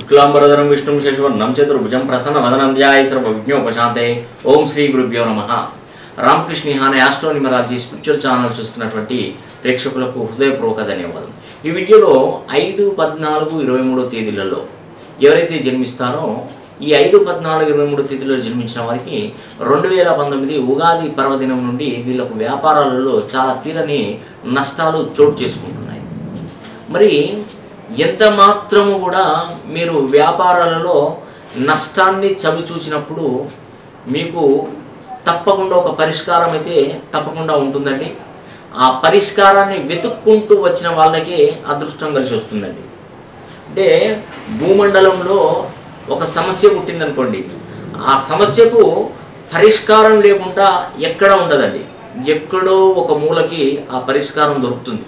शुक्लांबरधरं विष्णुं शशिवर्णं चतुर्भुजं प्रसन्नवदनं ध्याये सर्वविघ्नोपशान्तये ओम श्री गुरुभ्यो नमः। రామకృష్ణ అనే ఆస్ట్రోనిమరాలజీ స్పిరిచువల్ ఛానల్ చూస్తున్నటువంటి ప్రేక్షకులకు హృదయపూర్వక ధన్యవాదాలు। ఈ వీడియోలో 5, 14, 23 తేదీలలో ఎవరైతే జన్మిస్తారో ఈ 5, 14, 23 తేదీలలో జన్మించిన వారికి 2019 ఉగాది పర్వదినం నుండి వీళ్ళకు వ్యాపారాలలో చాలా తీరని నష్టాలు చోటు చేసుకుంటున్నాయి। మరి ఎంత మాత్రము కూడా మీరు వ్యాపారాలలో నష్టాన్ని చవిచూచినప్పుడు మీకు తప్పకుండా ఒక పరిష్కారం అయితే తప్పకుండా ఉంటుందండి। ఆ పరిష్కారాన్ని వెతుక్కుంటూ వచ్చిన వాళ్ళకి అదృష్టం కలిసి వస్తుందండి। అంటే భూమండలంలో ఒక సమస్య పుట్టిందనుకోండి, ఆ సమస్యకు పరిష్కారం లేకుండా ఎక్కడ ఉండదండి, ఎక్కడో ఒక మూలకి ఆ పరిష్కారం దొరుకుతుంది।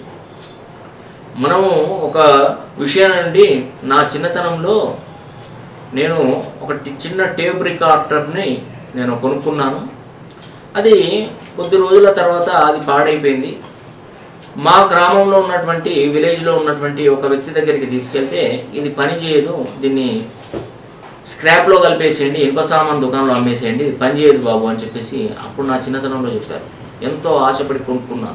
మనము ఒక విషయాన్ని నా చిన్నతనంలో నేను ఒక చిన్న టేప్ రికార్డర్ని నేను కొనుక్కున్నాను। అది కొద్ది రోజుల తర్వాత అది పాడైపోయింది। మా గ్రామంలో ఉన్నటువంటి విలేజ్లో ఉన్నటువంటి ఒక వ్యక్తి దగ్గరికి తీసుకెళ్తే ఇది పని చేయదు, దీన్ని స్క్రాప్లో కలిపేసేయండి, ఇనుప సామాన్ దుకాణంలో అమ్మేసేయండి, ఇది పని చేయదు బాబు అని చెప్పేసి అప్పుడు నా చిన్నతనంలో చెప్పారు। ఎంతో ఆశపడి కొనుక్కున్నాను।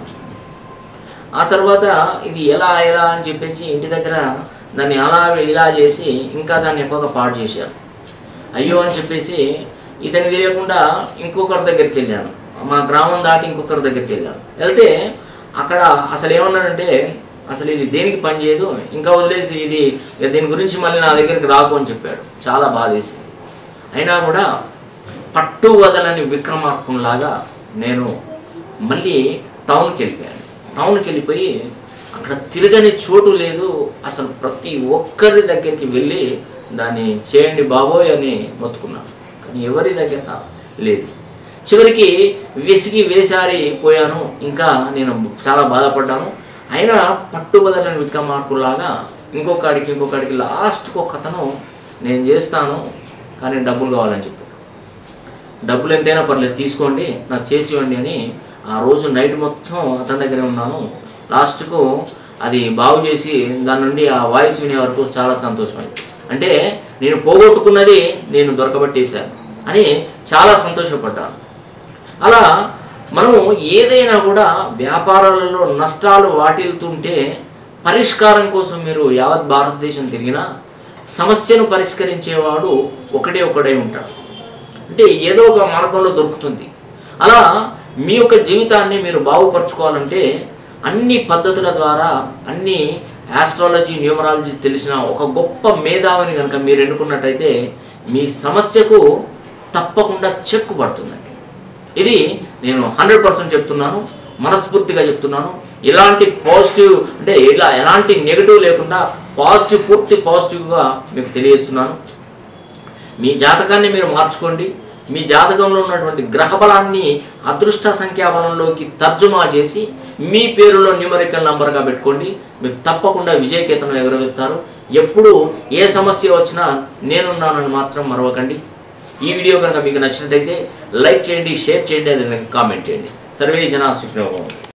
ఆ తర్వాత ఇది ఎలా అని చెప్పేసి ఇంటి దగ్గర దాన్ని ఇలా చేసి ఇంకా దాన్ని ఎక్కువగా పాడు చేశారు। అయ్యో అని చెప్పేసి ఇతనికి తెలియకుండా ఇంకొకరి దగ్గరికి వెళ్ళాను, మా గ్రామం దాటి ఇంకొకరి దగ్గరికి వెళ్ళాను। వెళ్తే అక్కడ అసలు ఏమన్నాడంటే, అసలు ఇది దేనికి పని చేయదు, ఇంకా వదిలేసి ఇది దీని గురించి మళ్ళీ నా దగ్గరికి రాకు అని చెప్పాడు। చాలా బాధేసింది। అయినా కూడా పట్టు వదలని విక్రమార్కునిలాగా నేను మళ్ళీ టౌన్కి వెళ్ళిపోయాను। టౌన్కి వెళ్ళిపోయి అక్కడ తిరగని చోటు లేదు, అసలు ప్రతి ఒక్కరి దగ్గరికి వెళ్ళి దాన్ని చేయండి బాబోయ్ అని మొత్తుకున్నాను, కానీ ఎవరి దగ్గర లేదు। చివరికి విసిగి వేసారిపోయాను, ఇంకా నేను చాలా బాధపడ్డాను। అయినా పట్టుబదలని విక్రమార్కులాగా ఇంకొకడికి లాస్ట్కి ఒక అతను నేను చేస్తాను కానీ డబ్బులు కావాలని చెప్పాడు। డబ్బులు ఎంతైనా పర్లేదు తీసుకోండి, నాకు చేసి ఇవ్వండి అని ఆ రోజు నైట్ మొత్తం అతని దగ్గరే ఉన్నాను। లాస్ట్కు అది బాగు చేసి దాని నుండి ఆ వాయిస్ వినే వరకు చాలా సంతోషమైంది। అంటే నేను పోగొట్టుకున్నది నేను దొరకబట్టేశాను అని చాలా సంతోషపడ్డాను। అలా మనము ఏదైనా కూడా వ్యాపారాలలో నష్టాలు వాటిల్తుంటే పరిష్కారం కోసం మీరు యావత్ భారతదేశం తిరిగినా సమస్యను పరిష్కరించేవాడు ఒకడే ఉంటాడు, అంటే ఏదో ఒక మార్గంలో దొరుకుతుంది। అలా మీ యొక్క జీవితాన్ని మీరు బాగుపరచుకోవాలంటే అన్ని పద్ధతుల ద్వారా, అన్ని ఆస్ట్రాలజీ, న్యూమరాలజీ తెలిసిన ఒక గొప్ప మేధావిని కనుక మీరు ఎన్నుకున్నట్టయితే మీ సమస్యకు తప్పకుండా చెక్కు పడుతుందండి। ఇది నేను 100% చెప్తున్నాను, మనస్ఫూర్తిగా చెప్తున్నాను। ఇలాంటి పాజిటివ్ అంటే ఎలాంటి నెగిటివ్ లేకుండా పూర్తి పాజిటివ్గా మీకు తెలియజేస్తున్నాను। మీ జాతకాన్ని మీరు మార్చుకోండి, మీ జాతకంలో ఉన్నటువంటి గ్రహబలాన్ని అదృష్ట సంఖ్యాబలంలోకి తర్జుమా చేసి మీ పేరులో న్యూమరికల్ నంబర్గా పెట్టుకోండి, మీకు తప్పకుండా విజయకేతనం ఎగురవేస్తారు। ఎప్పుడు ఏ సమస్య వచ్చినా నేనున్నానని మాత్రం మరవకండి। ఈ వీడియో కనుక మీకు నచ్చినట్లయితే లైక్ చేయండి, షేర్ చేయండి, అదే కామెంట్ చేయండి। సర్వే జనా సుఖినో భవంతు।